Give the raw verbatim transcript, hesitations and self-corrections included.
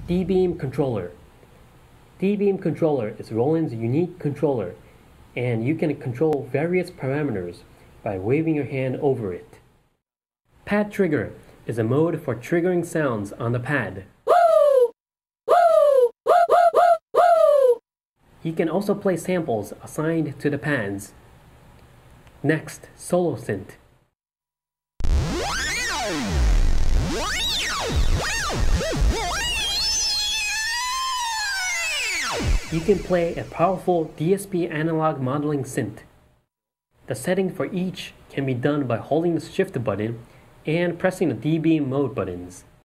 D-Beam Controller. D-Beam Controller is Roland's unique controller, and you can control various parameters by waving your hand over it. Pad Trigger is a mode for triggering sounds on the pad. You can also play samples assigned to the pads. Next, Solo Synth. You can play a powerful D S P analog modeling synth. The setting for each can be done by holding the shift button and pressing the D-Beam mode buttons.